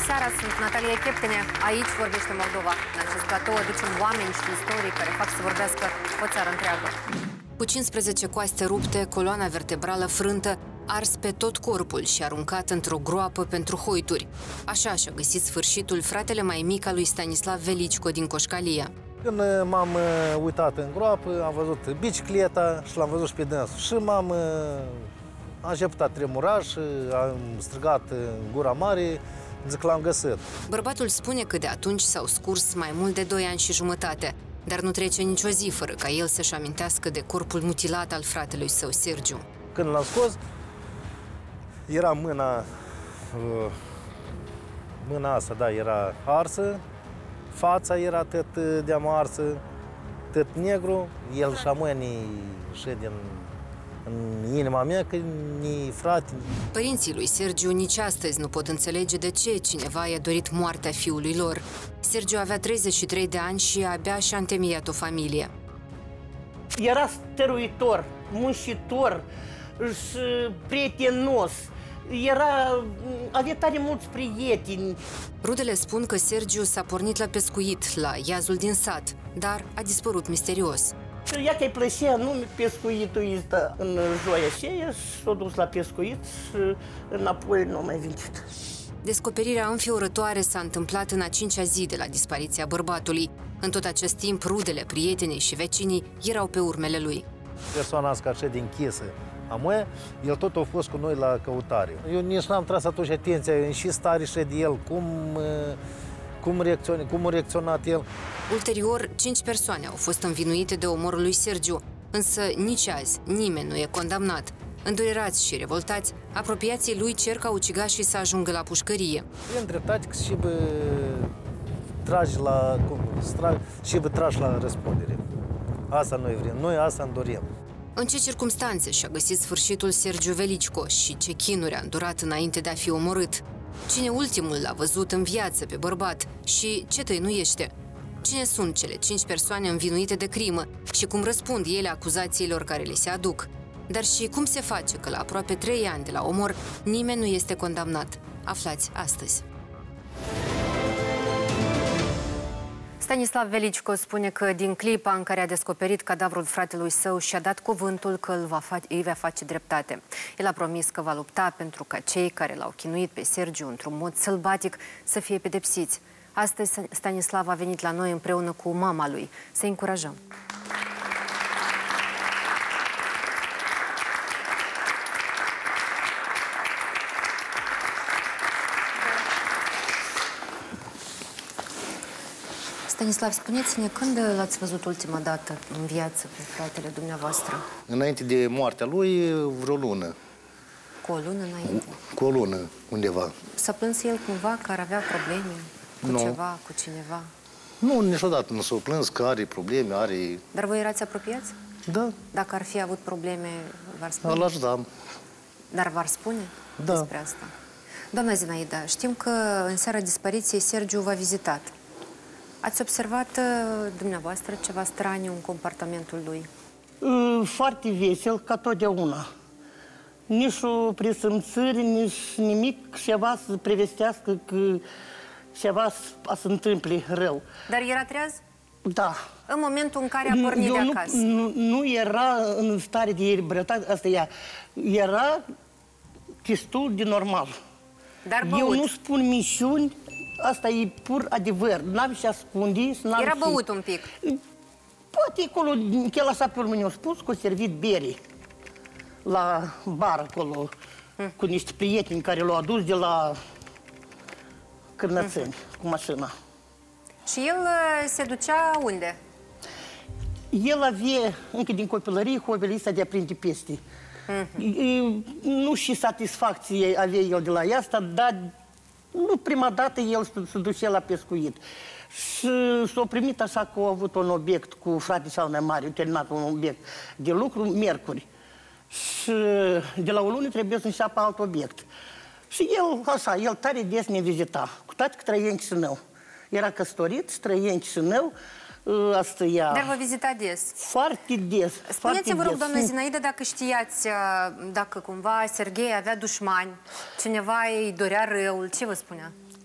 seara, sunt Natalia Cheptene. Aici vorbește Moldova. În acest platou aducem oameni și istorii care fac să vorbească o țară întreagă. Cu 15 coaste rupte, coloana vertebrală frântă, ars pe tot corpul și aruncat într-o groapă pentru hoituri. Așa și-a găsit sfârșitul fratele mai mic al lui Stanislav Velicico din Coșcalia. Când m-am uitat în groapă, am văzut bicicleta și l-am văzut și pe dânsul. Și am început a tremura și am strigat în gura mare, zic că l-am găsit. Bărbatul spune că de atunci s-au scurs mai mult de 2 ani și jumătate, dar nu trece nicio zi fără ca el să-și amintească de corpul mutilat al fratelui său, Sergiu. Când l-am scos, era mâna asta, da, era arsă, fața era tot de-am arsă, tot negru, el și amâni și în inima mea că ni frate. Părinții lui Sergiu nici astăzi nu pot înțelege de ce cineva i-a dorit moartea fiului lor. Sergiu avea 33 de ani și abia și-a întemeiat o familie. Era stăruitor, muncitor și prietenos. Avea tare mulți prieteni. Rudele spun că Sergiu s-a pornit la pescuit, la iazul din sat, dar a dispărut misterios. Ea că-i plăcea nume pescuitul ăsta în joia aceea și s-a dus la pescuit și înapoi nu a mai venit. Descoperirea înfiorătoare s-a întâmplat în a 5-a zi de la dispariția bărbatului. În tot acest timp, rudele, prietenii și vecinii erau pe urmele lui. Persoana asta așa de închisă a mea, el tot a fost cu noi la căutare. Eu nici n-am tras atunci atenția în și stare și de el, cum a reacționat el. Ulterior, 5 persoane au fost învinuite de omorul lui Sergiu, însă nici azi nimeni nu e condamnat. Îndurerați și revoltați, apropiații lui cer ca ucigașii să ajungă la pușcărie. Între tactic și tragi la răspundere. Asta noi vrem, noi asta îmi dorim. În ce circumstanțe și-a găsit sfârșitul Sergiu Velicico și ce chinuri a îndurat înainte de a fi omorât? Cine ultimul l-a văzut în viață pe bărbat și ce tăinuiește? Cine sunt cele 5 persoane învinuite de crimă și cum răspund ele acuzațiilor care le se aduc? Dar și cum se face că la aproape 3 ani de la omor nimeni nu este condamnat? Aflați astăzi. Stanislav Velicico spune că din clipa în care a descoperit cadavrul fratelui său și-a dat cuvântul că îi va face dreptate. El a promis că va lupta pentru ca cei care l-au chinuit pe Sergiu într-un mod sălbatic să fie pedepsiți. Astăzi Stanislav a venit la noi împreună cu mama lui. Să-i încurajăm. Stanislav, spuneți-ne, când l-ați văzut ultima dată în viață pe fratele dumneavoastră? Înainte de moartea lui, vreo lună. Cu o lună înainte? Cu o lună, undeva. S-a plâns el cumva că ar avea probleme cu ceva, cu cineva? Nu, niciodată nu s-a plâns că are probleme, are... Dar voi erați apropiați? Da. Dacă ar fi avut probleme, v-ar spune? Îl ajutam. Dar v-ar spune despre asta? Doamna Zinaida, știm că în seara dispariției Sergiu v-a vizitat. Ați observat dumneavoastră ceva straniu în comportamentul lui? Foarte vesel, ca totdeauna. Nici o presimțări, nici nimic, ceva să prevestească că ceva să întâmple rău. Dar era treaz? Da. În momentul în care a pornit de acasă? Nu era în stare de ebrietate, asta era destul de normal. Dar băut? Eu nu spun minciuni. Asta e pur adevăr. N-am și ascundi. Era băut un pic. Poate acolo, el așa pe urmă ne-a spus că a servit bere la bar acolo, cu niște prieteni care l-au adus de la Cârnățeni, cu mașina. Și el se ducea unde? El avea, încă din copilărie, hobby-ul ăsta de a prinde peste. Nu și satisfacție avea el de la asta, dar nu prima dată el se ducea la pescuit. Și s-a primit așa că a avut un obiect cu fratele său mai mare, a terminat un obiect de lucru, miercuri. Și de la o lună trebuie să înșeapă alt obiect. Și el, așa, el tare des ne vizita, cu toate că trăia în Chișinău. Era căsătorit, trăia în Chișinău, asta ea... Dar vă vizita des? Foarte des. Spuneți-vă, rog, doamnă Zinaida, dacă știați, dacă cumva Serghei avea dușmani, cineva îi dorea răul, ce vă spunea?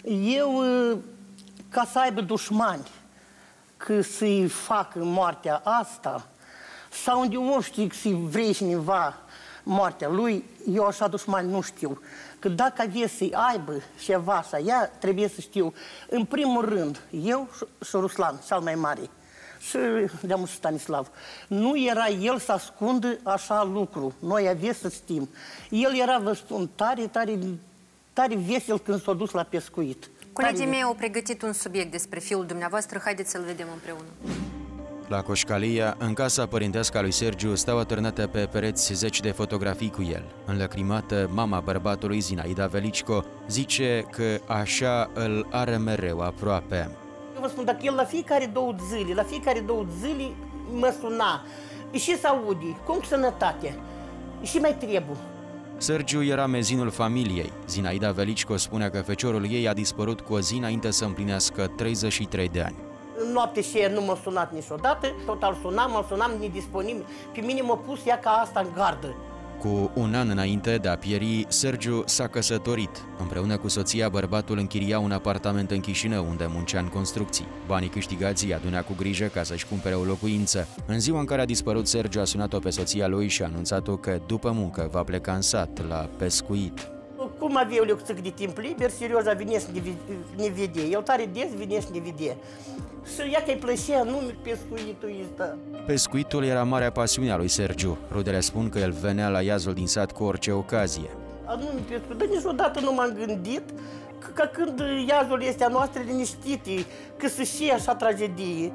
Eu, ca să aibă dușmani, că să-i facă moartea asta, sau unde o știi că să-i vrei cineva moartea lui, eu așa dușmani nu știu. Că dacă avea să-i aibă ceva așa, ea trebuie să știu, în primul rând, eu și Ruslan, cel mai mare, și de-amul și Stanislav, nu era el să ascundă așa lucru. Noi avem să știm. El era, vă spun, tare vesel când s-a dus la pescuit. Colegii mei au pregătit un subiect despre fiul dumneavoastră, haideți să-l vedem împreună. La Coșcalia, în casa părintească a lui Sergiu, stau atârnate pe pereți zeci de fotografii cu el. Înlăcrimată, mama bărbatului, Zinaida Velicco, zice că așa îl are mereu aproape. Eu vă spun, dacă el la fiecare 2 zile mă suna și să audi, cum sănătate, și mai trebuie. Sergiu era mezinul familiei. Zinaida Velicco spune că feciorul ei a dispărut cu o zi înainte să împlinească 33 de ani. În noapte și nu m-a sunat niciodată, tot îl sunam nedisponibil. Pe mine m-a pus ea ca asta în gardă. Cu un an înainte de a pieri, Sergiu s-a căsătorit. Împreună cu soția, bărbatul închiria un apartament în Chișinău, unde muncea în construcții. Banii câștigați îi adunea cu grijă ca să-și cumpere o locuință. În ziua în care a dispărut, Sergiu a sunat-o pe soția lui și a anunțat-o că după muncă va pleca în sat la pescuit. Cum avea eu lecție de timp liber, serios, a venit să ne vede. El tare des vine să ne vede. Și ea că-i plăcea, nu pescuitul ăsta. Pescuitul era marea pasiune a lui Sergiu. Rudele spun că el venea la iazul din sat cu orice ocazie. Nu pescuit, dar niciodată nu m-am gândit că ca când iazul este a noastră liniștite, că să și așa tragedie.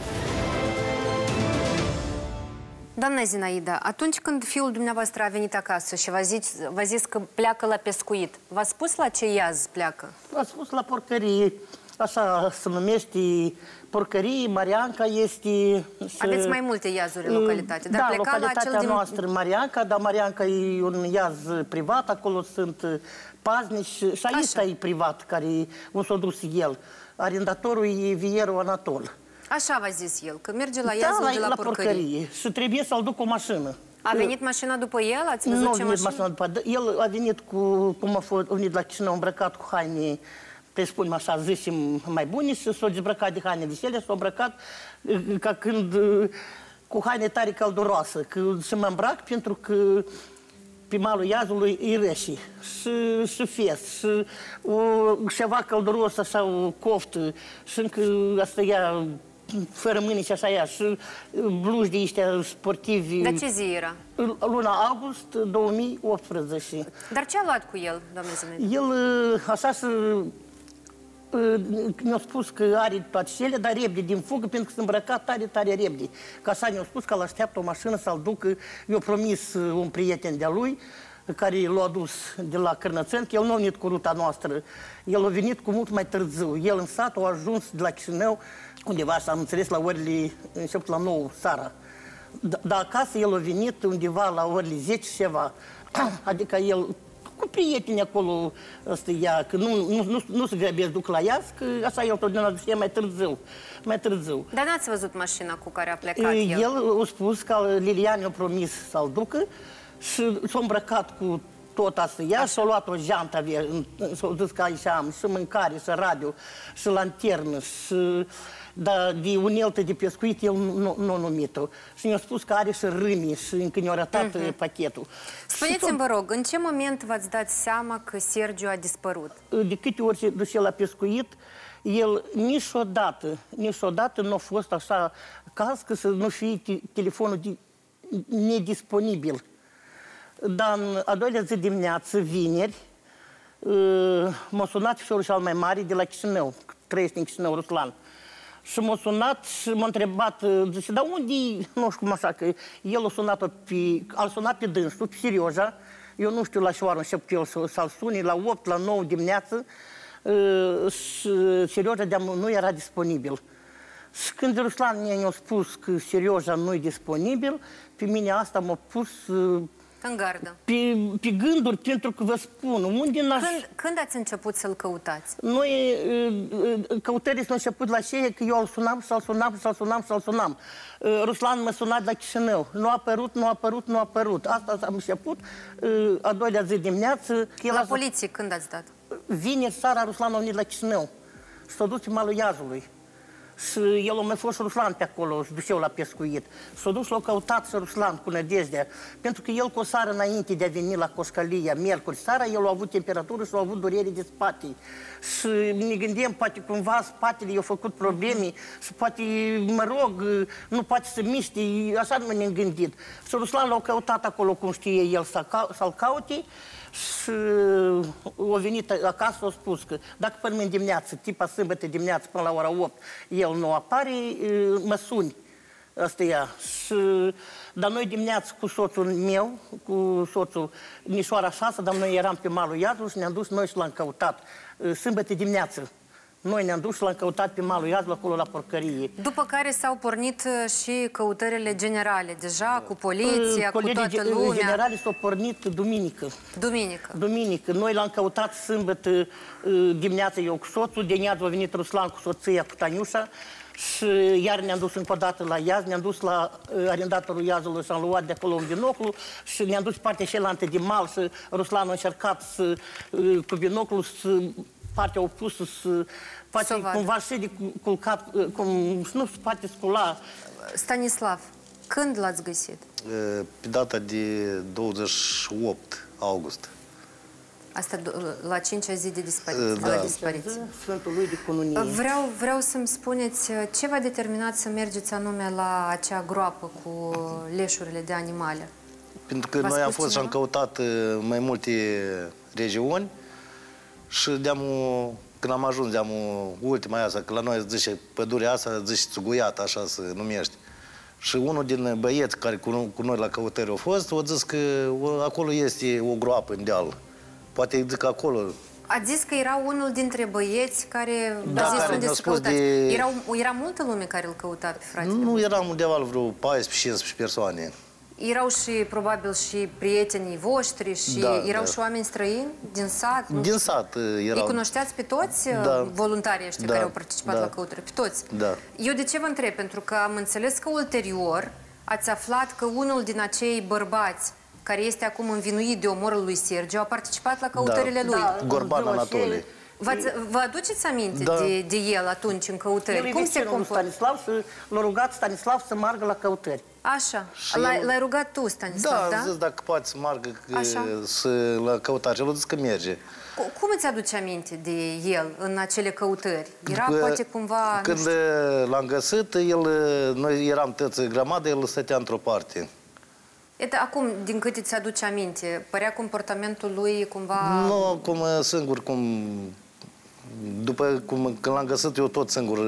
Doamna Zinaida, atunci când fiul dumneavoastră a venit acasă și v-a zis că pleacă la pescuit, v-a spus la ce iaz pleacă? A spus la porcărie, așa se numește porcărie, Marianca este... Aveți mai multe iazuri în localitate, dar da, pleca localitatea la cel noastră, Marianca, dar Marianca e un iaz privat, acolo sunt paznici și aici e privat, unde s-a dus el. Arendatorul e Vierul Anatol. Așa v-a zis el, că merge la iazul de la porcărie. Și trebuie să-l duc cu o mașină. A venit mașina după el? Ați văzut ce mașină? Mașina după el. A venit cum a venit la Chișinău, îmbrăcat cu haine, presupunem așa, zicem, mai bune, și s-a dezbrăcat de haine vesele, s-a îmbrăcat ca când cu haine tare călduroasă. Și mă îmbrac pentru că pe malul iazului e răși și fes, și ceva călduros, așa, o coftă, și încă asta ea, fără mâini și așa ea, și bluși de ăștia sportivi. Dar ce zi era? Luna august 2018. Dar ce a luat cu el, doamne Zinaida? El, așa, ne-a spus că are toate cele, dar repede din fugă, pentru că s-a îmbrăcat tare repede. Ca așa ne-a spus că îl așteaptă o mașină să-l ducă. I-a promis un prieten de-a lui, care l-a adus de la Cârnățeni, că el nu a venit cu ruta noastră. El a venit cu mult mai târziu. El în sat a ajuns de la Chișinău, undeva, așa am înțeles, la orele, început la 9 seara. Dar acasă el a venit undeva la orele 10 ceva. Adică el... cu prietenii acolo, că nu se grăbesc, duc la iaz, că așa el totdeauna duce mai târziu. Dar n-ați văzut mașina cu care a plecat el? El a spus că Lilian i-a promis să-l ducă și s-a îmbrăcat cu tot asta ea și a luat o geantă, s-a dus că aici am și mâncare, și radio, și lanternă, și... Dar de unelte de pescuit el nu a numit-o. Și ne-a spus că are și râmi și încă ne-a arătat pachetul. Spuneți-mi, vă rog, în ce moment v-ați dat seama că Sergiu a dispărut? De câte ori se duce la pescuit, el niciodată nu a fost așa caz că să nu fie telefonul nedisponibil. Dar în a doilea zi dimineață, vineri, m-a sunat fiorul cel mai mare de la Chișinău, trăiește în Chișinău, Ruslan. Și m-a sunat și m-a întrebat, zice, dar unde nu știu cum așa, că el a sunat pe dânsul, pe Serioja, eu nu știu la ce oară încep el să-l suni, la 8, la 9 dimineață, și Serioja nu era disponibil. Și când Ruslan mi-a spus că Serioja nu e disponibil, pe mine asta m-a pus... în gardă. Pe gânduri, pentru că vă spun, unde Când ați început să-l căutați? Noi, căutările s-au început la ceea că eu îl sunam și îl sunam. Ruslan mă suna de la Chișinău. Nu a apărut. Asta am început a doilea zi dimineață. La poliție când ați dat? vineri seara Ruslan a venit la Chișinău și s-a dus pe malul Iazului. Și el a mai fost și Ruslan pe acolo, și duceau la pescuit. S-a dus, l-a căutat și Ruslan cu nădejdea, pentru că el cu o seară înainte de a veni la Coșcalia, miercuri seara, el a avut temperatură și a avut durere de spate. Și ne gândim, poate cumva spatele i-a făcut probleme și poate, mă rog, nu poate să miște, așa nu ne-am gândit. Și Ruslan l-a căutat acolo, cum știe el, să-l caute. Și a venit acasă, a spus că dacă până în dimineață, tipa sâmbătă dimineață până la ora 8, el nu apare, mă suni. Asta e. Și, dar noi dimineață cu soțul meu, cu soțul Nișoara 6, dar noi eram pe malul Iazului și ne-am dus noi și l-am căutat. Sâmbătă dimineață. Noi ne-am dus și l-am căutat pe malul Iazului, acolo la porcărie. După care s-au pornit și căutările generale, deja cu poliția, cu toată lumea. Colegii generale s-au pornit duminică. Duminică. Noi l-am căutat sâmbătă dimineața eu cu soțul, de neață a venit Ruslan cu soția, cu Taniușa, și iar ne-am dus încă o dată la Iaz, ne-am dus la arendatorul Iazului și am luat de acolo un binoclu și ne-am dus partea cealaltă de mal și Ruslan a încercat cu binoclu să partea opusă să poate cumva și de culcat, cum nu se poate scula. Stanislav, când l-ați găsit? Pe data de 28 august. Asta la 5-a zi de dispariție. Sfântul lui de cununie. Vreau să-mi spuneți ce v-a determinat să mergeți anume la acea groapă cu leșurile de animale? Pentru că noi am fost și am căutat mai multe regiuni și când am ajuns de ultima asta, că la noi zice pădurea asta, zice Țuguiat, așa se numește. Și unul din băieți care cu noi la căutări au fost, a zis că acolo este o groapă în deal. Poate zic acolo. Ați zis că era unul dintre băieți care a zis unde să căutați. Era multă lume care îl căuta pe fratele? Nu, eram undeva vreo 14-15 persoane. Erau și, probabil, și prietenii voștri și erau și oameni străini din sat? Din sat erau. Îi cunoșteați pe toți voluntarii ăștia care au participat la căutări? Pe toți? Da. Eu de ce vă întreb? Pentru că am înțeles că ulterior ați aflat că unul din acei bărbați care este acum învinuit de omorul lui Sergiu a participat la căutările lui. Gorban Anatole. Vă aduceți aminte de el atunci în căutări? Cum se comportă? Stanislav și l-a rugat Stanislav să meargă la căutări. Așa. L-ai rugat tu, Stanislav, da? Da, zis dacă poate să meargă la căutare. El a zis că merge. Cum îți aduce aminte de el în acele căutări? Era poate cumva... Când l-am găsit, noi eram toți grămadă, el stătea într-o parte. Acum, din câte ți aduce aminte, părea comportamentul lui cumva... Nu, cum singur, după când l-am găsit eu tot singur,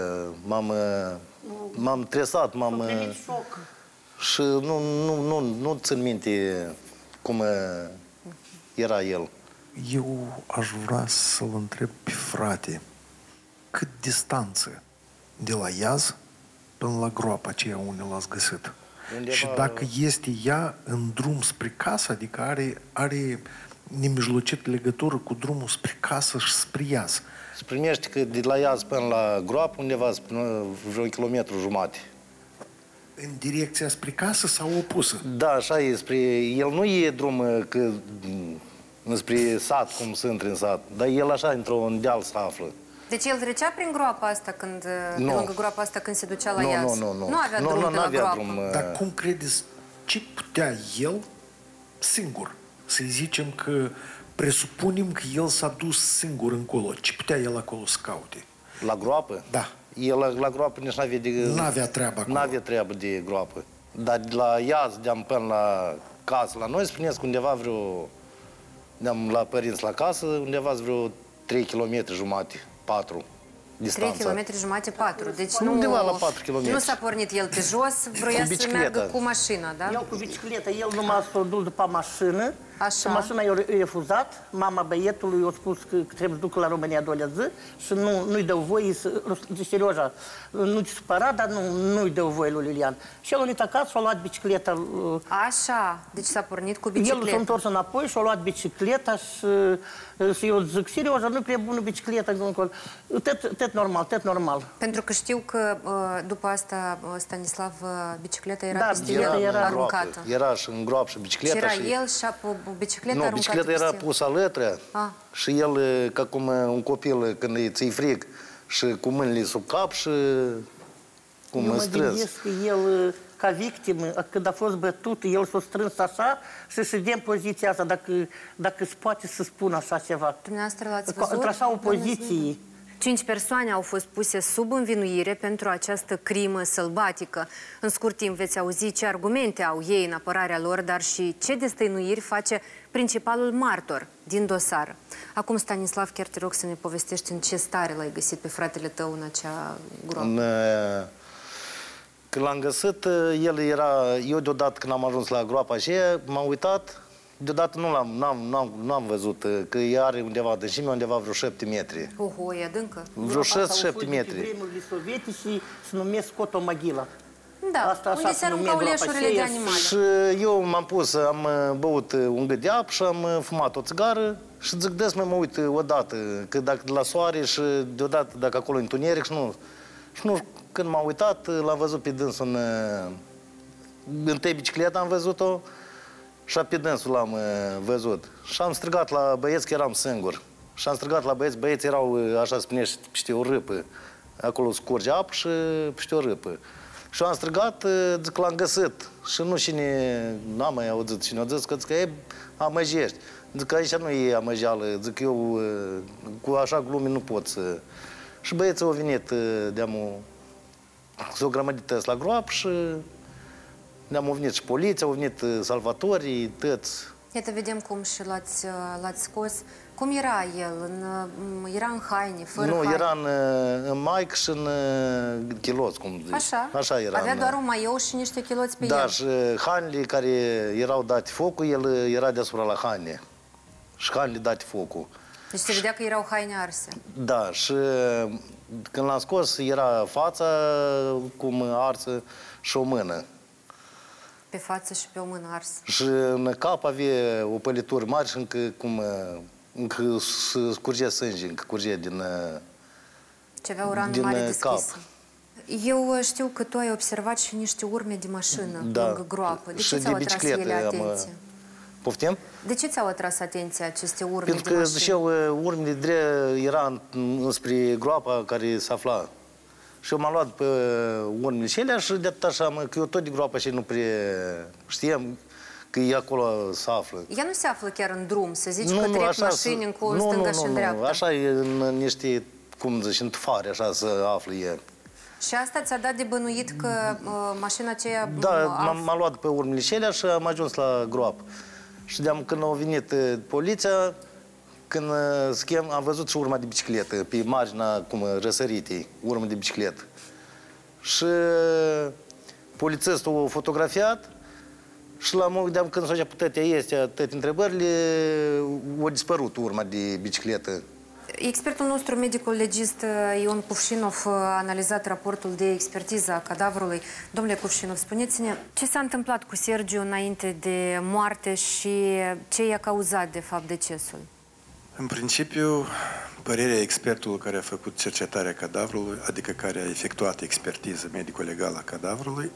m-am tresat, și nu țin minte cum era el. Eu aș vrea să-l întreb pe frate, cât distanță de la Iaz până la groapa aceea unde l-ați găsit? Și dacă este ea în drum spre casă, adică are nemijlocit legătură cu drumul spre casă și spre Iaz. Se primește că de la Iaz până la groapă undeva vreo 1,5 km. În direcția spre casă sau opusă? Da, așa e. El nu e drum spre sat, cum se intră în sat, dar el așa, într-un deal se află. Deci el trecea prin groapa asta pe lângă groapa asta când se ducea la Iaz? Nu avea drum pe la groapă. Dar cum credeți, ce putea el singur? Să zicem că presupunem că el s-a dus singur încolo. Ce putea el acolo să caute? La groapă? Da. El la groapă nici n-avea treabă acolo. N-avea treabă de groapă. Dar de la Iaz, de-am până la casă, la noi, spuneți că undeva de-am la părinți la casă, undeva vreo 3 km jumate, 4 distanța. 3 km jumate, 4. Deci undeva la 4 km. Nu s-a pornit el pe jos, vroia să meargă cu mașina, da? El cu bicicletă, el numai s-a dus după mașină. Și mașina i-a refuzat. Mama băietului i-a spus că trebuie să ducă la România 2 zi și nu-i dă voie să... Serioja, nu te supăra, dar nu-i dă voie lui Lilian. Și el a venit acasă și a luat bicicleta. Așa, deci s-a pornit cu bicicleta. El s-a întors înapoi și a luat bicicleta și eu zic, Serioja, nu-i prea bună bicicleta. Tot normal. Pentru că știu că după asta, Stanislav, bicicleta era peste el, era aruncată. Era și în groapă și bicicleta. Și era el și O bicicletă Nu, bicicleta era pusă alături și el, ca cum un copil, când îi ții frig, și cu mâinile sub cap și cum Eu mă strâns. gândesc că el, ca victimă, când a fost bătut, el s-a strâns așa și se dă în poziția asta, dacă se poate să spună așa ceva. Dumneavoastră l-ați văzut? Într-așa o poziție. 5 persoane au fost puse sub învinuire pentru această crimă sălbatică. În scurt timp veți auzi ce argumente au ei în apărarea lor, dar și ce destăinuiri face principalul martor din dosar. Acum, Stanislav, chiar te rog să ne povestești în ce stare l-ai găsit pe fratele tău în acea groapă. Când l-am găsit, el era... Eu deodată când am ajuns la groapa aceea, m-am uitat, deodată n-am văzut, că ea are undeva adâncime, undeva vreo 7 metri. Oho, e adâncă. Vreo 6-7 metri. Pe vremurile sovietice se numesc Cotomaghila. Da, Asta unde se aruncau leșurile de animale. Și eu m-am pus, am băut un gât de apă și am fumat o țigară și zic, des mă uit odată, că dacă de la soare și deodată dacă acolo e întuneric și nu, când m-am uitat, l-am văzut pe dânsul întâi bicicleta am văzut-o și pe dânsul l-am văzut. Și am strigat la băieți că eram singur. Și am strigat la băieți, băieții erau, așa spunea, peste o râpă. Acolo scurge apă și peste o râpă. Și am strigat, zic, l-am găsit. Și nu cine, n-am mai auzit cine a zis, că zic că e amăjești. Zic că aici nu e amăjeală, zic eu cu așa glume nu pot să... Și băieții au venit, s-au grămădit la groapă și au venit și poliția, au venit salvatorii, tăți. Iată, vedem cum și l-ați scos. Cum era el? Era în haine, fără haine? Nu, era în maică și în chiloți, cum zici. Așa? Așa era. Avea doar un maiou și niște chiloți pe el. Da, și hainele care erau date focul, el era deasupra la haine. Și hainele date focul. Deci se vedea că erau haine arse. Da, și când l-am scos, era fața cum arsă și o mână. Pe față și pe o mână arsă. Și în cap avea o pălitură mare și încă scurgea sânge, încă curgea din Ce avea o rană mare deschisă. Eu știu că tu ai observat și niște urme de mașină lângă groapă. De ce ți-au atras ele atenție? Poftim? De ce ți-au atras atenția aceste urme Pentru de că, mașină? ziceau, urmele era înspre groapa care se afla. Și eu m-am luat pe urmele și alea și de atât așa, că eu tot de groapa și nu prea știam că e acolo se află. Ea nu se află chiar în drum, să zici că trec mașini în stânga și în dreapta. Așa e în niște, cum zici, în tufare, așa se află e. Și asta ți-a dat de bănuit că mașina aceea... Da, m-am luat pe urmele și alea și am ajuns la groapă. Și când a venit poliția, când am văzut și urma de bicicletă, pe marginea, răsăritei, urmă de bicicletă. Și polițistul a fotografiat și la moment când s-a început toate întrebările, a dispărut urma de bicicletă. Expertul nostru, medicul legist Ion Kuvshinov, a analizat raportul de expertiză a cadavrului. Domnule Kuvshinov, spuneți-ne ce s-a întâmplat cu Sergiu înainte de moarte și ce i-a cauzat, de fapt, decesul? În principiu, părerea expertului care a făcut cercetarea cadavrului, adică care a efectuat expertiză medico-legală a cadavrului,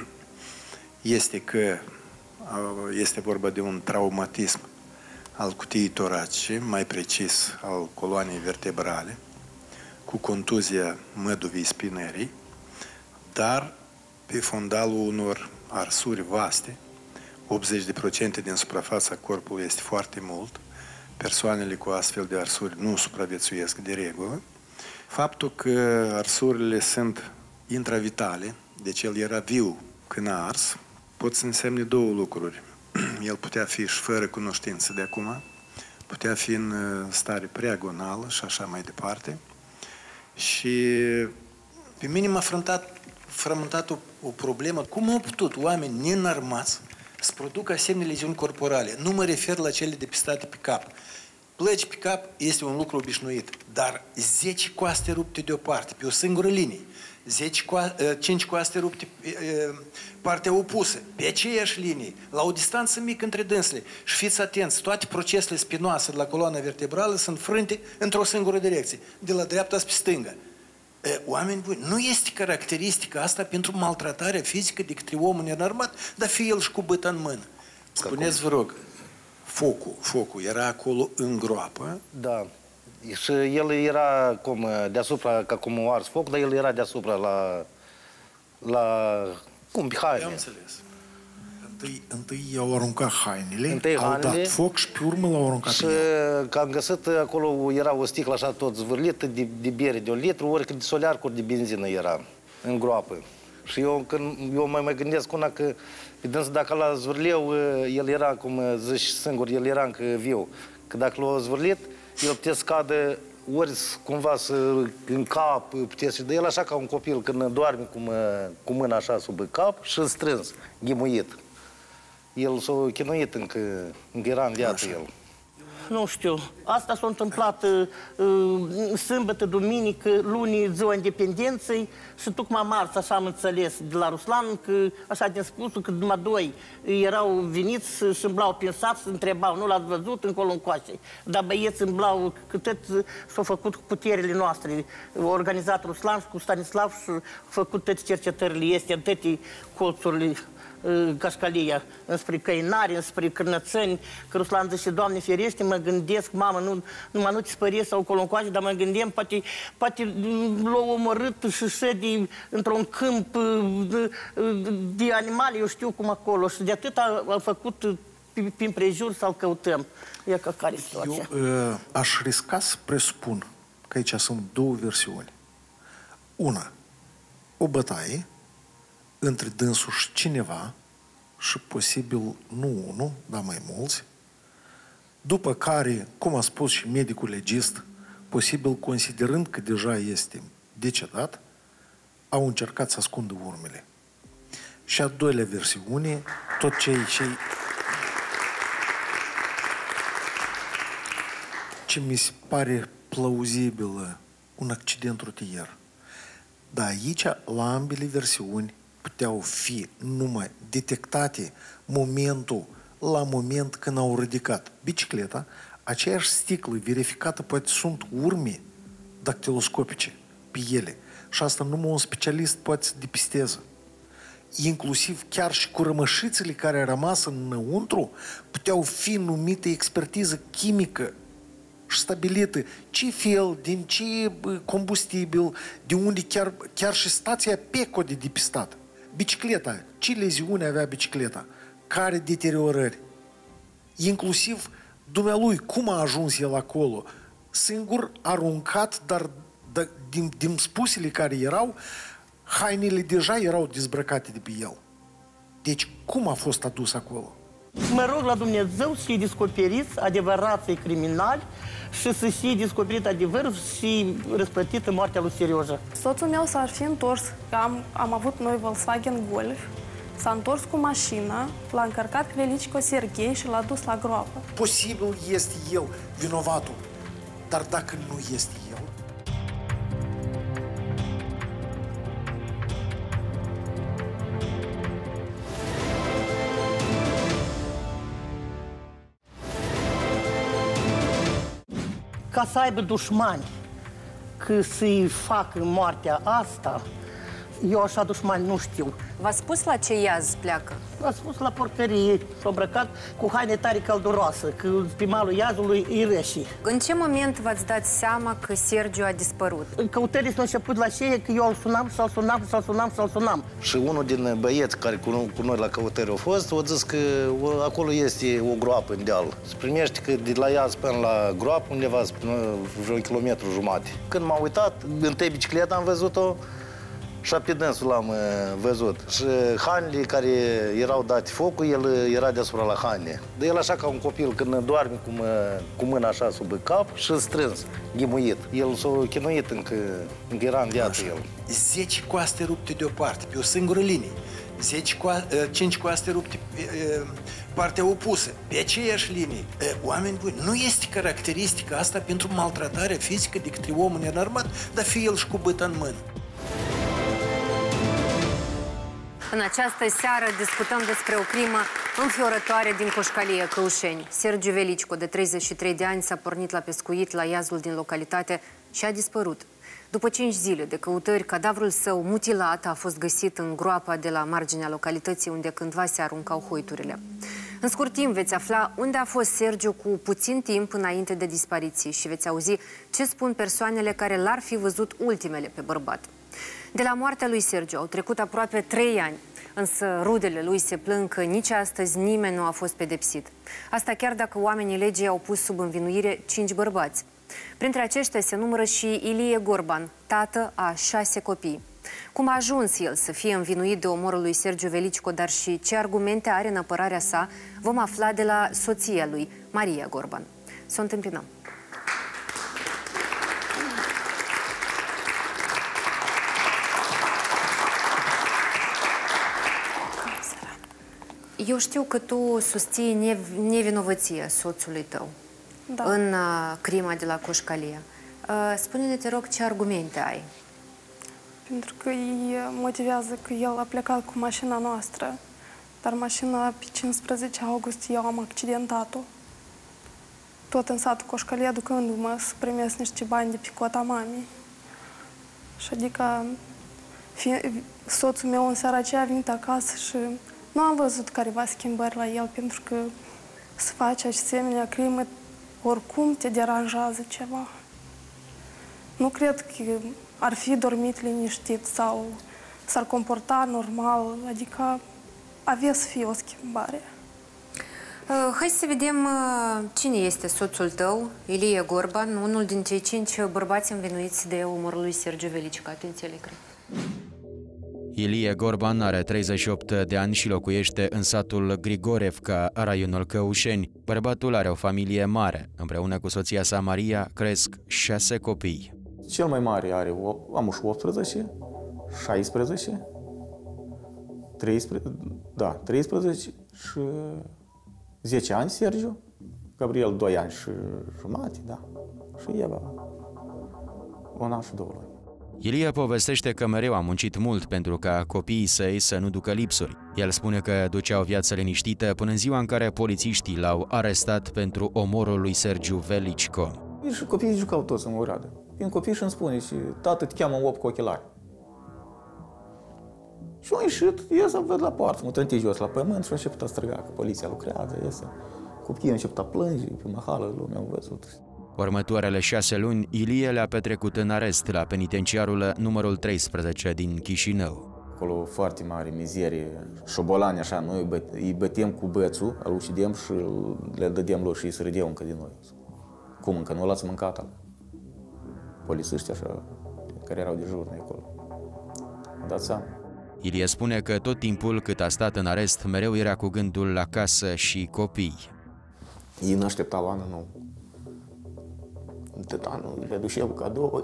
este că este vorba de un traumatism al cutiei toracice, mai precis al coloanei vertebrale, cu contuzia măduvii spinării, dar pe fundalul unor arsuri vaste, 80% din suprafața corpului este foarte mult, persoanele cu astfel de arsuri nu supraviețuiesc de regulă. Faptul că arsurile sunt intravitale, deci el era viu când a ars, pot să însemne două lucruri. El putea fi și fără cunoștință de acum, putea fi în stare preagonală și așa mai departe. Și pe mine m-a frământat o problemă. Cum au putut oameni neînarmați să producă asemenea leziuni corporale? Nu mă refer la cele depistate pe cap. Plăci pe cap este un lucru obișnuit, dar 10 coaste rupte deoparte, pe o singură linie, 5 coaste rupte partea opusă, pe aceeași linie, la o distanță mică între dânsele. Și fiți atenți, toate procesele spinoase de la coloana vertebrală sunt frânte într-o singură direcție, de la dreapta spre stânga. Oameni buni, nu este caracteristică asta pentru maltratarea fizică de către omul neînarmat, dar fie el și cu băta în mână. Spuneți, vă rog, Focul era acolo în groapă? Da. Și el era cum deasupra, ca cum o ars foc, dar el era deasupra la cum, haine. Am înțeles. Întâi i-au aruncat hainele, Întâi au hainele, dat foc și pe urmă l-au aruncat. Și că am găsit acolo, era o sticlă așa tot zvârlită de bere de 1 litru, ori cât de soliarcuri de benzină era în groapă. Și eu mai gândesc una că, pe dânsul, dacă la zvârleu, el era, cum zici singur, el era încă viu. Că dacă l-a zvârlit, el putea să cadă ori cumva în cap, putea să... El așa ca un copil, când doarme cu mâna așa sub cap și strâns, ghimuit. El s-a chinuit încă era în viață el. Nu știu, asta s-a întâmplat sâmbătă, duminică, luni, ziua independenței și tocmai marți, așa am înțeles de la Ruslan, că așa din spusul, că numai 2 erau veniți și îmblau prin sat, se întrebau, nu l-ați văzut încolo încoace, dar băieți îmblau, că tot s-au făcut cu puterile noastre, au organizat Ruslan cu Stanislav și au făcut toate cercetările, este în toate colțurile Cașcalia, înspre Căinari, înspre Cârnățeni, că Ruslan zice, Doamne ferește, mă gândesc, mamă, numai nu-ți spărie sau acolo încoace, dar mă gândeam, poate l-au omorât și șede într-un câmp de animale, eu știu cum acolo, și de atât a făcut prin prejur să-l căutăm. E ca care situația. Eu aș risca să presupun că aici sunt 2 versiuni. Una, o bătaie între dânsul și cineva, și posibil nu unul, dar mai mulți, după care, cum a spus și medicul legist, posibil considerând că deja este decedat, au încercat să ascundă urmele. Și a doilea versiune, tot cei ce mi se pare plauzibil, un accident rutier. Dar aici, la ambele versiuni, puteau fi numai detectate la moment când au ridicat bicicleta, aceeași sticlă verificată, poate sunt urme dactiloscopice pe ele. Și asta numai un specialist poate să depisteze. Inclusiv chiar și cu rămășițele care au rămas înăuntru, puteau fi numite expertiză chimică și stabilită ce fel, din ce combustibil, de unde chiar și stația PECO de depistat. Bicicleta, ce leziune avea bicicleta, care deteriorări, inclusiv dumnealui, cum a ajuns el acolo, singur, aruncat, dar din spusele care erau, hainele deja erau dezbrăcate de pe el. Deci, cum a fost adus acolo? Mă rog la Dumnezeu să fie descoperiți adevărații criminali și să fie descoperit adevărul și răsplătită moartea lui Serioja. Soțul meu s-ar fi întors, am avut noi Volkswagen Golf, s-a întors cu mașina, l-a încărcat pe Velicico Serghei și l-a dus la groapă. Posibil este el vinovatul, dar dacă nu este el, ca să aibă dușmani, că să-i facă moartea asta, eu așa dușmani nu știu. V-a spus la ce iaz pleacă? A spus la porcărie, s-a îmbrăcat cu haine tare călduroasă, că pe malul iazului e rășii. În ce moment v-ați dat seama că Sergiu a dispărut? Căutările s-au început la șeie, că eu îl sunam, să-l sunam, să-l sunam, să-l sunam. Și unul din băieți care cu noi la căutări au fost, a zis că acolo este o groapă în deal. Se primește că de la Iaz până la groapă undeva vreo 1,5 km. Când m-am uitat, întâi bicicleta am văzut-o, și pe dânsul l-am văzut. Și hainele care erau date focul, el era deasupra la haine. De el așa ca un copil când doarme cu mâna așa sub cap și strâns, ghimuit. El s-a chinuit încă era în viață el. 10 coaste rupte deoparte, pe o singură linie. 5 coaste rupte pe partea opusă, pe aceeași linie. Oameni buni, nu este caracteristică asta pentru maltratarea fizică de către omul nenormat, dar fie el și cu bătă în mână. În această seară discutăm despre o crimă înfiorătoare din Coșcalie, Căușeni. Sergiu Velicico, de 33 de ani, s-a pornit la pescuit la iazul din localitate și a dispărut. După 5 zile de căutări, cadavrul său mutilat a fost găsit în groapa de la marginea localității unde cândva se aruncau hoiturile. În scurt timp veți afla unde a fost Sergiu cu puțin timp înainte de dispariție și veți auzi ce spun persoanele care l-ar fi văzut ultimele pe bărbat. De la moartea lui Sergiu au trecut aproape 3 ani, însă rudele lui se plâng că nici astăzi nimeni nu a fost pedepsit. Asta chiar dacă oamenii legii au pus sub învinuire 5 bărbați. Printre aceștia se numără și Ilie Gorban, tată a 6 copii. Cum a ajuns el să fie învinuit de omorul lui Sergiu Velicico, dar și ce argumente are în apărarea sa, vom afla de la soția lui, Maria Gorban. Să o întâmpinăm. Eu știu că tu susții nevinovăția soțului tău în crima de la Coșcalia. Spune-ne, te rog, ce argumente ai? Pentru că îi motivează că el a plecat cu mașina noastră, dar mașina pe 15 august eu am accidentat-o. Tot în satul Coșcalia, ducându-mă să primesc niște bani de pe cota mamei. Și adică soțul meu în seara aceea a venit acasă și nu am văzut careva schimbări la el, pentru că să faci asemenea crimă, oricum te deranjează ceva. Nu cred că ar fi dormit liniștit sau s-ar comporta normal, adică avea să fie o schimbare. Hai să vedem cine este soțul tău, Ilie Gorban, unul dintre 5 bărbați învinuiți de omorul lui Sergiu Velicico. Atenție, Lecre. Ilie Gorban are 38 de ani și locuiește în satul Grigorevca, raionul Căușeni. Bărbatul are o familie mare. Împreună cu soția sa, Maria, cresc 6 copii. Cel mai mare are, am 18, 16, 13 și 10 ani, Sergiu. Gabriel, 2 ani și jumate, da. Și Eva, 1 an și 2 luni. Ilie povestește că mereu a muncit mult pentru ca copiii săi să nu ducă lipsuri. El spune că ducea o viață liniștită până în ziua în care polițiștii l-au arestat pentru omorul lui Sergiu Velicico. Și copiii jucau toți în oradă. Vin copii și îmi spune și tată te cheamă 8 cu ochelari. Și am ieșit, ies să văd la poartă, mă trânti jos la pământ și am început a striga că poliția lucrează, iese. Copiii au început a plânge, pe mahală lumea au văzut. Următoarele 6 luni, Ilie le-a petrecut în arest la penitenciarul numărul 13 din Chișinău. Acolo foarte mare mizerie, șobolani așa, noi îi bătem cu bățul, îl ucidem și le dădem lor și îi se râdeau încă din noi. Cum, încă nu l-ați mâncat? Polițiști așa, care erau dejurni acolo. Am dat seama. Ilie spune că tot timpul cât a stat în arest, mereu era cu gândul la casă și copii. Ei nu așteptau anul nou. Tot anul le duceam cadouri.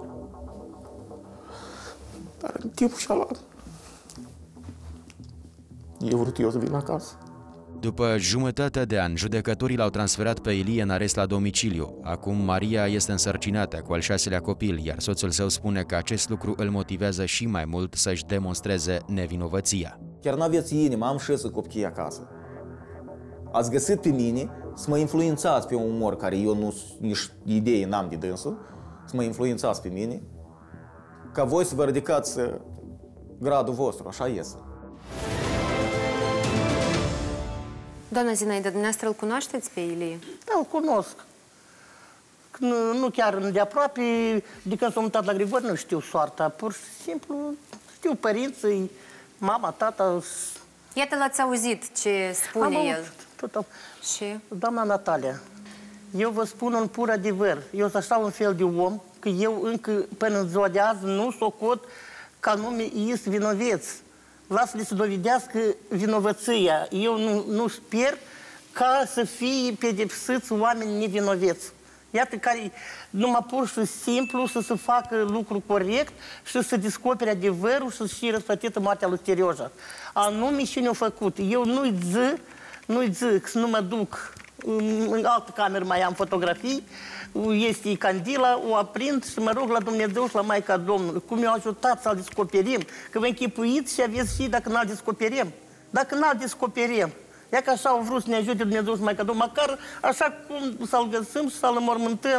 Dar în timpul și-a luat. Eu vrut eu să vin acasă. După jumătate de an, judecătorii l-au transferat pe Ilie în arest la domiciliu. Acum Maria este însărcinată cu al 6-lea copil, iar soțul său spune că acest lucru îl motivează și mai mult să-și demonstreze nevinovăția. Chiar n-aveți inimă, am 6 copii acasă. Ați găsit pe mine să mă influențați pe un umor care eu nu, nici idei n-am de dânsul, să mă influențați pe mine, ca voi să vă ridicați gradul vostru, așa iese. Doamna Zinaida, dumneavoastră îl cunoașteți pe Ilie? Da, îl cunosc. Nu chiar de aproape, de când s-a mutat la Grigori, nu știu soarta. Pur și simplu știu părinții, mama, tata. Iată, l-ați auzit ce spune el. Și? Doamna Natalia, eu vă spun un pur adevăr. Eu sunt așa un fel de om, că eu încă până în ziua de azi nu socot că anume ei sunt vinoveți. Lasă-le să dovedească vinovăția. Eu nu sper ca să fie pedepsiți oameni nevinoveți. Iată care numai pur și simplu să se facă lucru corect și să descopere adevărul și să fie răsplătită moartea lui Serioja. Anume și ne-au făcut. Eu nu-i zic să nu mă duc în altă cameră, mai am fotografii, este candila, o aprind și mă rog la Dumnezeu și la Maica Domnului. Cum mi-au ajutat să-l descoperim. Că vă închipuiți și aveți și dacă n-l descoperim. Dacă n-l descoperim. Ia că așa au vrut să ne ajute Dumnezeu și Maica Domnului. Măcar așa cum să-l găsim și să-l înmormântăm.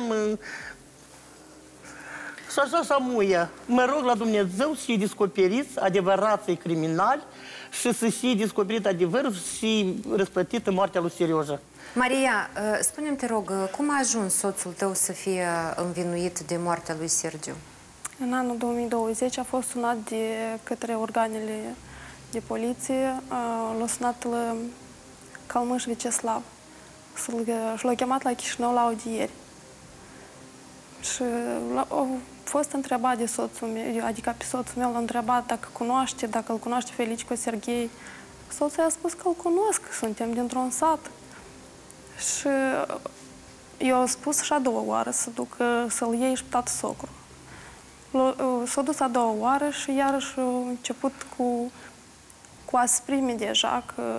Și așa muia. Mă rog la Dumnezeu să-i descoperiți adevărații criminali și să fie descoperit adevărul și răsplătită moartea lui Serioja. Maria, spune-mi, te rog, cum a ajuns soțul tău să fie învinuit de moartea lui Sergiu? În anul 2020 a fost sunat de către organele de poliție, l-a sunat Calmâș Veceslav și l-a chemat la Chișinău la audieri. Și a fost întrebat de soțul meu, adică pe soțul meu l-a întrebat dacă îl cunoaște Velicico Serghei. Soțul i-a spus că îl cunosc, suntem dintr-un sat. Și i-a spus și a doua oară să ducă să-l iei și pe tată socru. S-a dus a doua oară și iarăși a început cu asprime deja, că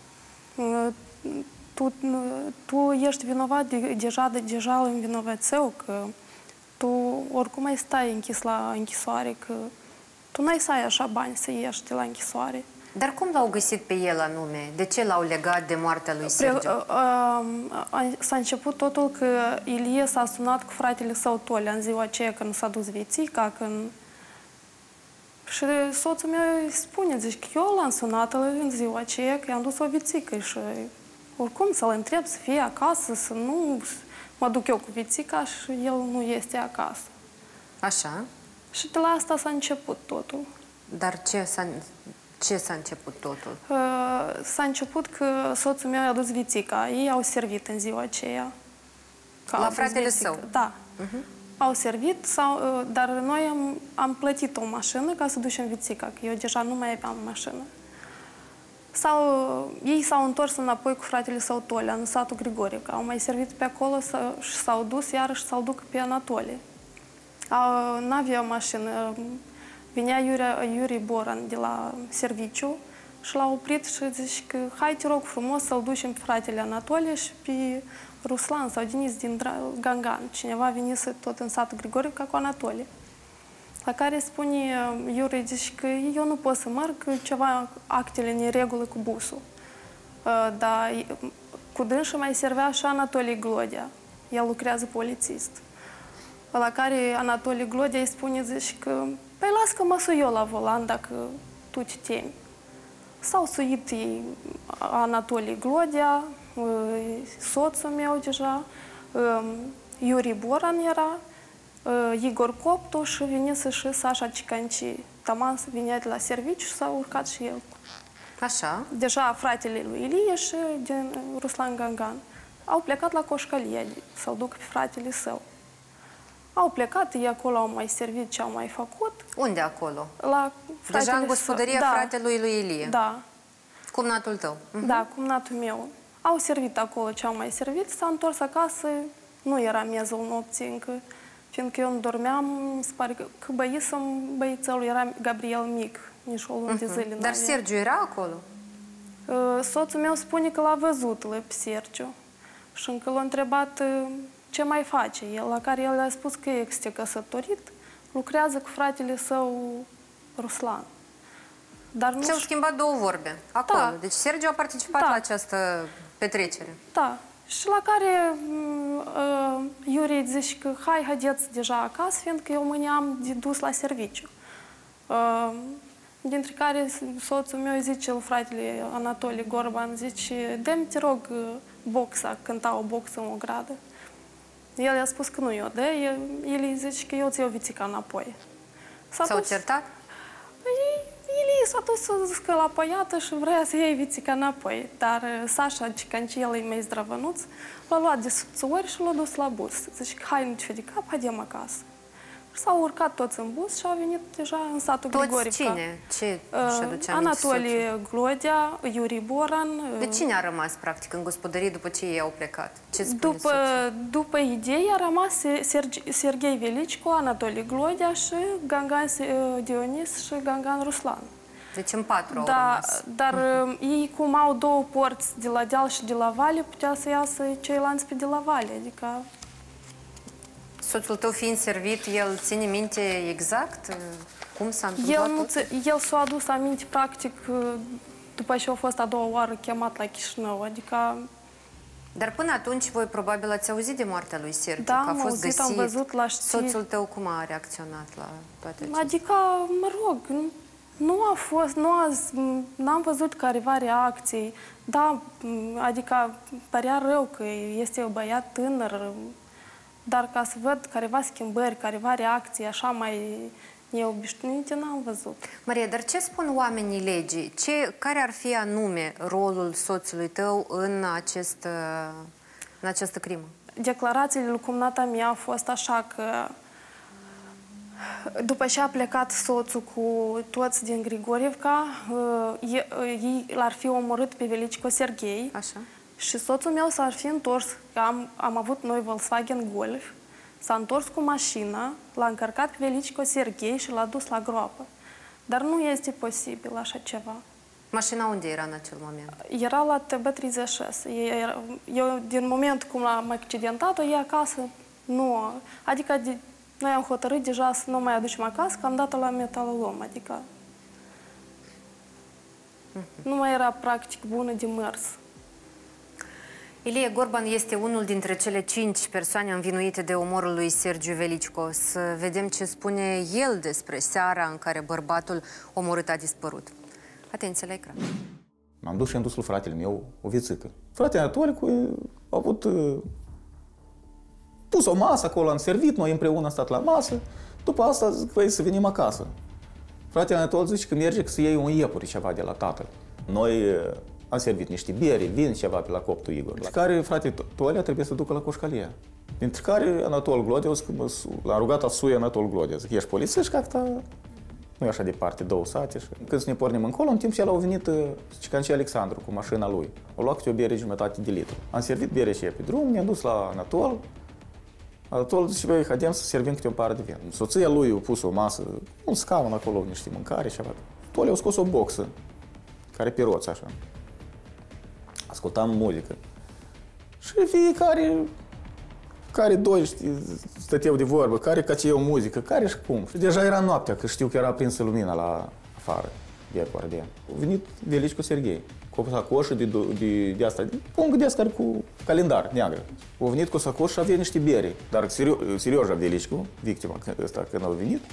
tu ești vinovat deja îl învinovăți eu, că tu oricum ai stai închis la închisoare, că tu n-ai să ai așa bani să ieși de la închisoare. Dar cum l-au găsit pe el anume? De ce l-au legat de moartea lui Sergiu? S-a început totul că Ilie s-a sunat cu fratele său Tolea în ziua aceea când s-a dus Vițica, și soțul meu îi spune, zice că eu l-am sunat în ziua aceea că i-am dus o Vițică și oricum să-l întreb să fie acasă, să nu mă duc eu cu Vițica și el nu este acasă. Așa? Și de la asta s-a început totul. Dar ce s-a început totul? S-a început că soțul meu i-a dus Vițica. Ei au servit în ziua aceea. La fratele său? Da. Au servit, dar noi am plătit o mașină ca să ducem Vițica, că eu deja nu mai aveam mașină. Ei s-au întors înapoi cu fratele său Tolea, în satul Grigorica. Au mai servit pe acolo și s-au dus iarăși să-l ducă pe Anatolie. N-avea mașină. Vinea Iuri Boran de la serviciu și l-a oprit și zice că hai, te rog frumos să-l ducem pe fratele Anatolie și pe Ruslan sau Denis din Gangan. Cineva venise tot în satul Grigorica cu Anatolie. La care spune Iuri, zice că eu nu pot să merg, că ceva actele neregulă cu busul. Dar cu dânsul mai servea și Anatolie Glodea. El lucrează polițist. La care Anatolie Glodea îi spune, zice că păi las că mă sui eu la volan dacă tu te temi. S-au suit Anatolie Glodea, soțul meu deja, Iuri Boran era, Igor Coptu și venise și Sasha Cicanci. Taman venea de la serviciu și s-a urcat și el. Așa. Deja fratele lui Ilie și din Ruslan Gangan. Au plecat la Coșcălie să-l ducă pe fratele său. Au plecat, ei acolo au mai servit ce au mai făcut. Unde acolo? La deja în gospodăria fratelui lui Ilie? Da. Cumnatul tău? Da, cumnatul meu. Au servit acolo ce au mai servit, s-au întors acasă, nu era miezul nopții încă, fiindcă eu nu dormeam, mi se pare că băiețelul era Gabriel mic, nici o lună de zile. Dar Sergiu era acolo? Soțul meu spune că l-a văzut pe Sergiu și încă l-a întrebat ce mai face el, la care el a spus că este căsătorit, lucrează cu fratele său Ruslan. Dar nu și-au schimbat două vorbe acolo. Da. Deci Sergiu a participat la această petrecere. Da. Și la care Iuri zice că haideți deja acasă, fiindcă eu mâine am de dus la serviciu. Dintre care soțul meu zice lui fratele Anatolie Gorban, zice, dă-mi, te rog, boxa, cânta o boxă în o gradă. El i-a spus că nu i-o dă, el îi zice că eu ți-o Vițica înapoi. S-au certat? El s-a dus să zică la păiată și vrea să iei Vițica înapoi. Dar Sasha Cicanci, el e mai zdravănuț, l-a luat de subțuori și l-a dus la bus. Zice că hai, nu te fie de cap, haidem acasă. S-au urcat toți în bus și au venit deja în satul Grigorica. Toți cine? Ce și-aducea aminte Anatolie Glodea, Iuri Boran. De cine a rămas, practic, în gospodărie după ce ei au plecat? Ce spune după idei a rămas Serghei Velicico, Anatolie Glodea și Gangan Dionis și Gangan Ruslan. Deci în 4 au rămas. Dar ei, cum au două porți de la deal și de la vale, putea să iasă ceilalți pe de la vale. Adică... Soțul tău fiind servit, el ține minte exact cum s-a întâmplat? El s-a adus aminte, practic, după ce a fost a doua oară chemat la Chișinău, adică... Dar până atunci, voi probabil ați auzit de moartea lui Sergiu, da, că a fost găsit. Am văzut la știri. Soțul tău cum a reacționat la toate acestea? Adică, mă rog, N-am văzut careva reacții. Da, adică părea rău că este un băiat tânăr, dar ca să văd careva schimbări, careva reacții așa mai neobișnuite, n-am văzut. Maria, dar ce spun oamenii legii? Care ar fi anume rolul soțului tău în această crimă? Declarațiile lui cumnata mea au fost așa că după ce a plecat soțul cu toți din Grigorievca, l-ar fi omorât pe Velicico Serghei. Așa. Și soțul meu s-ar fi întors, am avut noi Volkswagen Golf, s-a întors cu mașina, l-a încărcat pe Velicico Serghei și l-a dus la groapă. Dar nu este posibil așa ceva. Mașina unde era în acel moment? Era la TB36. Eu, din moment cum am accidentat-o, e acasă. Nu. Adică noi am hotărât deja să nu mai aducem acasă, că am dat-o la metalolom. Adică nu mai era practic bună de mers. Ilie Gorban este unul dintre cele 5 persoane învinuite de omorul lui Sergiu Velicico. Să vedem ce spune el despre seara în care bărbatul omorât a dispărut. Atenție la ecran. M-am dus și am dus lui fratele meu o vițică. Fratele Anatolicu a avut pus o masă acolo, am servit, noi împreună am stat la masă. După asta zic, păi, să venim acasă. Fratele Anatolicu zice că merge să iei un iepuri ceva de la tatăl. Noi am servit niște biere, vin ceva pe la coptul Igor. La care fratele Tolea trebuie să ducă la Coșcalia. Dintre care Anatol Glodea, l-am rugat a suie Anatol Glodea. Zic, ești polițist și ca nu e așa departe, 2 sate. Și când să ne pornim încolo, în timp ce el a venit Cicancii Alexandru cu mașina lui. Au luat câte o bere jumătate de litru. Am servit bere și pe drum, ne-am dus la Anatol. Anatol zice, băi, haidem să servim câte o pară de vin. Soția lui a pus o masă, un scaun acolo, niște mâncare și ceva. Tolea a scos o boxă, care pe roți așa. Ascultam muzică. Și fiecare doi stăteau de vorbă, care căceau muzică, care și cum. Și deja era noaptea, că știu că era aprinsă lumina la afară, Biercu Ardean. A venit Velicico Serghei, cu o sacoșă de asta, punct de asta cu calendar neagră. A venit cu o sacoșă și avea niște bere, dar Serioja Velicico, victima ăsta când a venit,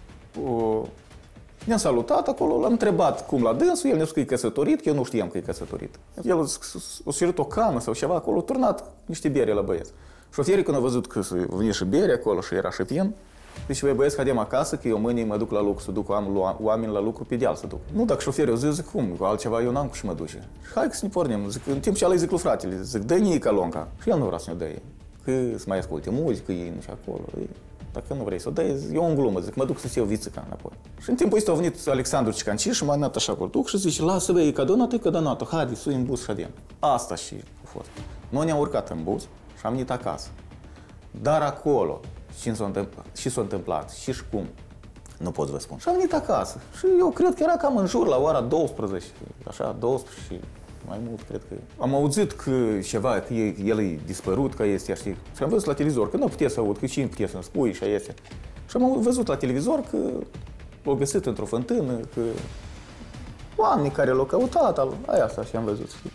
ne-am salutat acolo, l-am întrebat cum la dânsul, el ne-a spus că e căsătorit, că eu nu știam că e căsătorit. El a sărit o cană sau ceva acolo, a turnat niște bere la băieți. Șoferii, când au văzut că vine și bere acolo și era și vin, zice, băi, băieți, haidem acasă, că eu mâine mă duc la lucru, să duc oameni la lucru, pe deal să duc. Nu, dacă șoferii au zis, zic, cum, cu altceva eu n-am cum și mă duce. Și hai să ne pornim, zic, în timp ce ăla îi zic lui fratele, zic, dă-i calonca. Și el nu vrea să ne dă ei, că să mai asculte muzică, ei nu și acolo. Dacă nu vrei să o dai, eu în glumă, zic, mă duc să-ți iau vițica înapoi. Și în timpul ăsta a venit Alexandru Cicancii și m-a dat așa cu duc și zice, lasă, băi, că donată, haide, sui în bus și adem. Asta și a fost. Noi ne-am urcat în bus și am venit acasă. Dar acolo, și s-a întâmplat, și cum, nu pot să vă spun. Și am venit acasă. Și eu cred că era cam în jur la ora 12, așa, 12 și mai mult, cred că. Am auzit că ceva, că el e dispărut, că este, știi. Și am văzut la televizor, că nu putea să aud, că cine putea să-mi spui și este. Și am văzut la televizor că l-au găsit într-o fântână, că oamenii care l-au căutat, aia asta și am văzut, știi.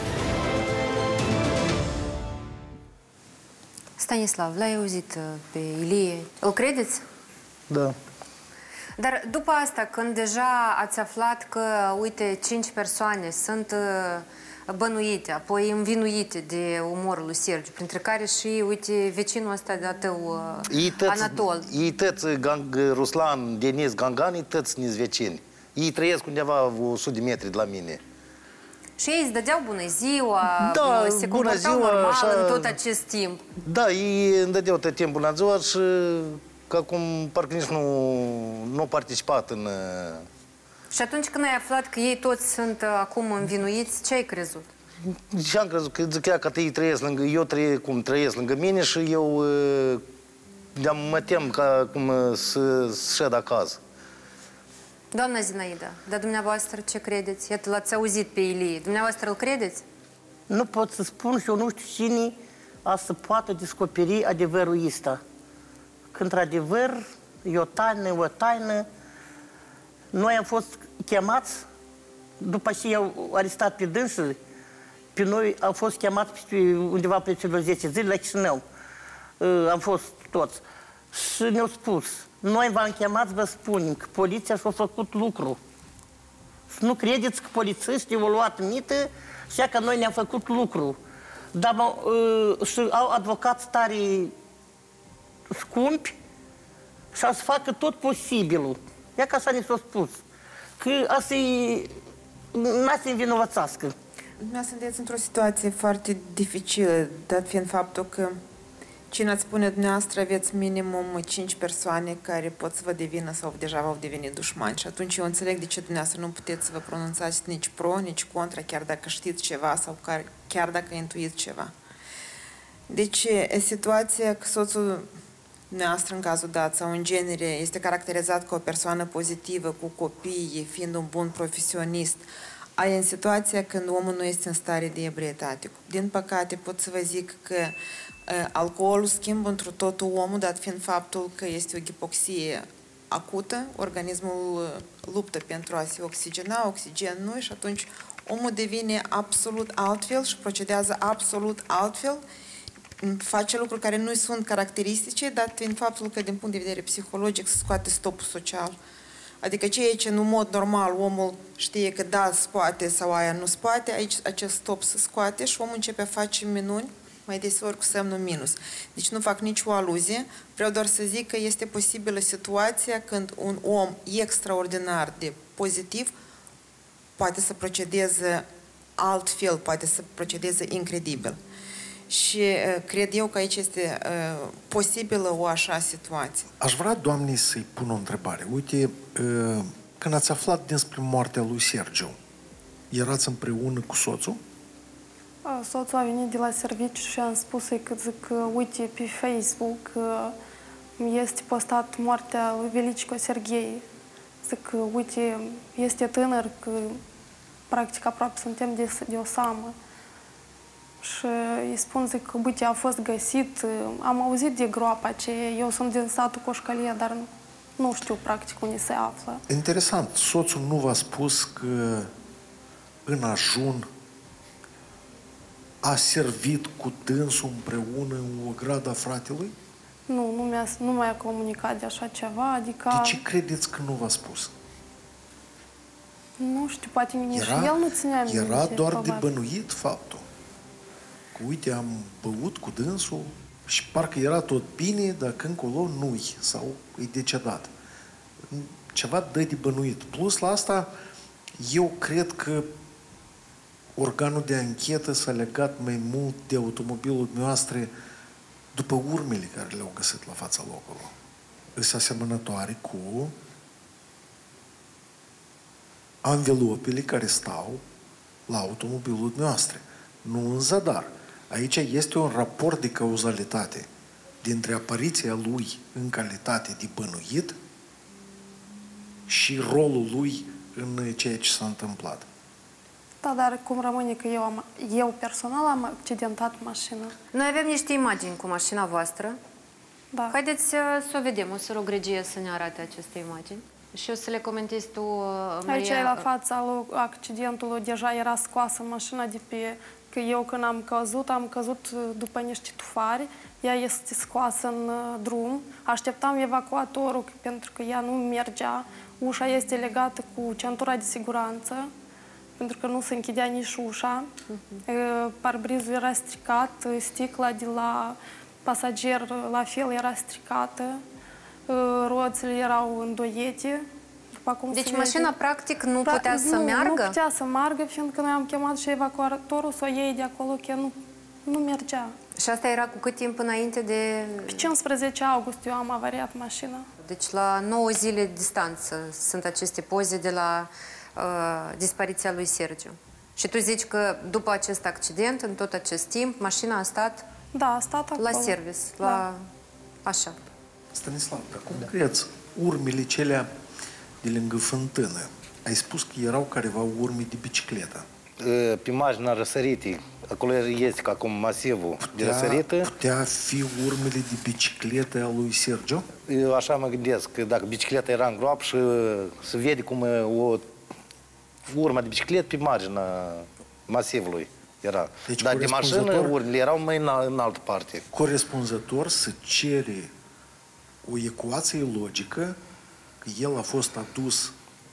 Stanislav, l-ai auzit pe Ilie. Îl credeți? Da. Dar după asta, când deja ați aflat că, uite, 5 persoane sunt bănuite, apoi învinuite de omorul lui Sergiu, printre care și, uite, vecinul ăsta de-a tău, Anatol. Ei tăți, Ruslan, Denis, Gangani, tăți nici vecini. Ei trăiesc undeva 100 de metri de la mine. Și ei îți dădeau bună ziua, da, se comportau normal așa, în tot acest timp. Da, ei îmi dădeau tot timpul bună ziua și că acum parcă nici nu participat în... Și atunci când ai aflat că ei toți sunt acum învinuiți, ce ai crezut? Și am crezut că zicea că ei trăiesc lângă... Eu trăiesc lângă mine și eu mă tem ca cum să șed acasă. Doamna Zinaida, dar dumneavoastră ce credeți? Iată, l-ați auzit pe Ilie. Dumneavoastră îl credeți? Nu pot să spun și eu nu știu cine a să poată descoperi adevărul ăsta. Că, într-adevăr, e o taină. Noi am fost chemați, după ce i-au arestat pe dânsii, pe noi am fost chemați undeva peste vreo 10 zile la Chișinău. Am fost toți. Și ne-au spus, noi v-am chemat, vă spunem că poliția și-a făcut lucru. Să nu credeți că polițiștii au luat mită și că noi ne-am făcut lucru. Dar și au advocați tare scumpi și să facă tot posibilul. Ia ca așa ne s-a spus. Că asta n-a să învinovățească. Dumneavoastră sunteți într-o situație foarte dificilă, dat fiind faptul că cine ați spune dumneavoastră aveți minimum 5 persoane care pot să vă devină sau deja v-au devenit dușmani. Și atunci eu înțeleg de ce dumneavoastră nu puteți să vă pronunțați nici pro, nici contra, chiar dacă știți ceva sau chiar dacă intuiți ceva. Deci situația că soțul dumneavoastră în cazul dat sau în genere este caracterizat ca o persoană pozitivă, cu copii, fiind un bun profesionist, ai în situația când omul nu este în stare de ebrietate. Din păcate pot să vă zic că alcoolul schimbă întru totul omul, dat fiind faptul că este o hipoxie acută, organismul luptă pentru a se oxigena, oxigen nu, și atunci omul devine absolut altfel și procedează absolut altfel, face lucruri care nu sunt caracteristice, dat fiind faptul că din punct de vedere psihologic se scoate stopul social. Adică ceea ce în mod normal omul știe că da, se poate sau aia nu se poate, aici acest stop se scoate și omul începe a face minuni, mai deseori cu semnul minus. Deci nu fac nicio aluzie, vreau doar să zic că este posibilă situația când un om extraordinar de pozitiv poate să procedeze altfel, poate să procedeze incredibil. Și cred eu că aici este posibilă o așa situație. Aș vrea, doamnei, să-i pun o întrebare. Uite, când ați aflat despre moartea lui Sergiu, erați împreună cu soțul? Soțul a venit de la serviciu și am spus-i că zic, uite, pe Facebook este postat moartea lui Velicico Serghei. Zic, uite, este tânăr, că practic aproape suntem de o samă. Și îi spun, zic, că, uite, a fost găsit, am auzit de groapa aceea, eu sunt din satul Coșcălie, dar nu știu, practic, unde se află. Interesant, soțul nu v-a spus că în ajun a servit cu dânsul împreună în ograda fratelui? Nu, nu mi-a comunicat de așa ceva, adică... De ce credeți că nu v-a spus? Nu știu, poate nici el nu ținea minte. Era doar de bănuit faptul. Că uite, am băut cu dânsul și parcă era tot bine, dar când încolo nu-i sau e decedat. Ceva dă de bănuit. Plus la asta, eu cred că organul de anchetă s-a legat mai mult de automobilul noastră după urmele care le-au găsit la fața locului. Îs asemănătoare cu anvelopele care stau la automobilul noastră. Nu în zadar. Aici este un raport de cauzalitate dintre apariția lui în calitate de bănuit și rolul lui în ceea ce s-a întâmplat. Da, dar cum rămâne că eu personal am accidentat mașina. Noi avem niște imagini cu mașina voastră. Da. Haideți să o vedem. O să rog regie să ne arate aceste imagini. Și o să le comentezi tu, Maria. Aici, la fața accidentului, deja era scoasă mașina de pe... Că eu când am căzut după niște tufari, ea este scoasă în drum. Așteptam evacuatorul pentru că ea nu mergea. Ușa este legată cu centura de siguranță, pentru că nu se închidea nici ușa. Parbrizul era stricat, sticla de la pasager la fel era stricată, roțile erau îndoiete. Deci mașina practic nu putea să meargă? Nu putea să meargă, fiindcă noi am chemat și evacuatorul să o iei de acolo, că nu mergea. Și asta era cu cât timp înainte de... Pe 15 august eu am avariat mașina. Deci la 9 zile distanță sunt aceste poze de la dispariția lui Sergiu. Și tu zici că după acest accident, în tot acest timp, mașina a stat... Da, a stat acolo. La service, la... Așa. Stanislav, cum crezi urmele celea de lângă fântână? Ai spus că erau careva urme de bicicletă. Pe marginea răsăritii, acolo este acum masivul de răsărită. Putea fi urmele de bicicletă a lui Sergiu? Eu așa mă gândesc, că dacă bicicleta era în groapă și se vede cum o urmă de bicicletă pe marginea masivului era. Deci, dar de mașină urmele erau mai în altă parte. Corespunzător să cere o ecuație logică că el a fost adus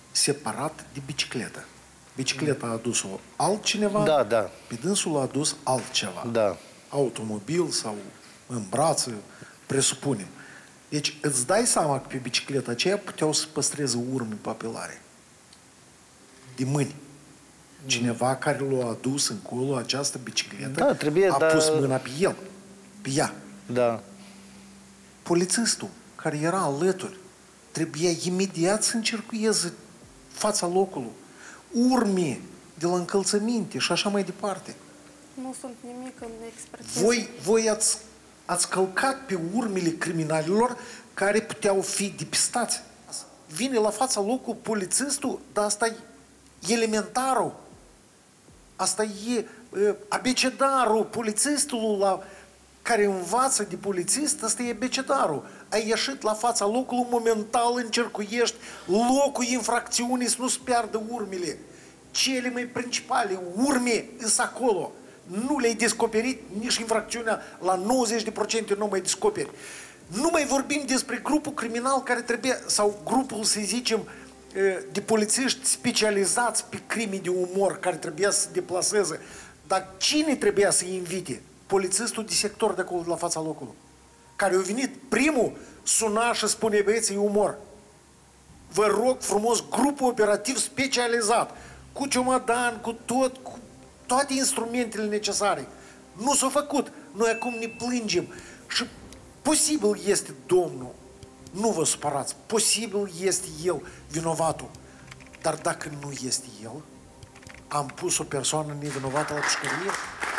separat de bicicletă. Bicicleta a adus-o altcineva, Da. pe dânsul a adus altceva. Da. Automobil sau în brață, presupunem. Deci îți dai seama că pe bicicleta aceea puteau să păstreze urme papilare. De mâini. Cineva care l-a adus încolo această bicicletă a pus mâna pe el, pe ea. Da. Polițistul care era alături trebuia imediat să încercuieze fața locului, urme de la încălțăminte și așa mai departe. Nu sunt nimic în expertiză. Voi ați călcat pe urmele criminalilor care puteau fi depistați. Vine la fața locului polițistul, dar asta e elementarul. Asta e abecedarul polițistului care învață de polițist, asta e abecedarul. Ai ieșit la fața locului, momental încercuiești locul infracțiunii să nu se piardă urmele. Cele mai principale urme sunt acolo. Nu le-ai descoperit, nici infracțiunea la 90% nu mai descoperi. Nu mai vorbim despre grupul criminal care trebuie, sau grupul, să zicem, de polițiști specializați pe crime de umor care trebuia să se deplaseze. Dar cine trebuia să-i invite? Polițistul de sector de acolo, de la fața locului. Care a venit primul, suna și spune: băieți, e umor. Vă rog frumos, grupul operativ specializat, cu ciomadan, cu toate instrumentele necesare. Nu s-a făcut. Noi acum ne plângem. Și posibil este domnul, nu vă supărați, posibil este el vinovatul. Dar dacă nu este el, am pus o persoană nevinovată la pușcărie.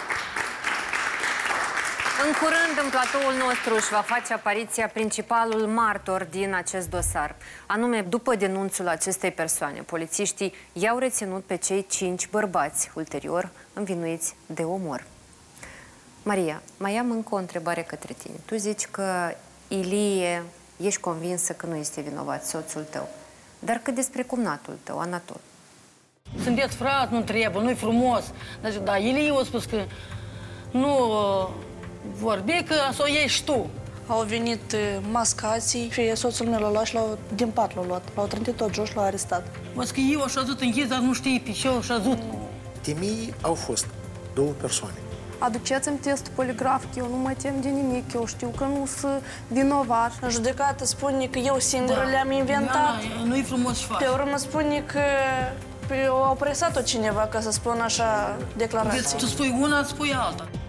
În curând, în platoul nostru își va face apariția principalul martor din acest dosar. Anume, după denunțul acestei persoane, polițiștii i-au reținut pe cei 5 bărbați, ulterior învinuiți de omor. Maria, mai am încă o întrebare către tine. Tu zici că Ilie, ești convinsă că nu este vinovat, soțul tău. Dar cât despre cumnatul tău, Anatol? Sunteți frat, nu trebuie, nu-i frumos. Dar Ilie a spus că nu vorbi, că să o iei și tu. Au venit mascații și soțul meu l-a luat și din pat l-a luat. L-au trântit tot jos și l-au arestat. Văd că eu așa zut închis, dar nu știi pe ce așa zut. Temii au fost 2 persoane. Aduceți-mi testul poligraf, că eu nu mă tem de nimic, eu știu că nu sunt vinovat. În judecată spune că eu singură le-am inventat. Nu-i frumos și faci. Pe urmă spune că au presat-o cineva ca să spună așa declarație. Tu spui una, spui alta.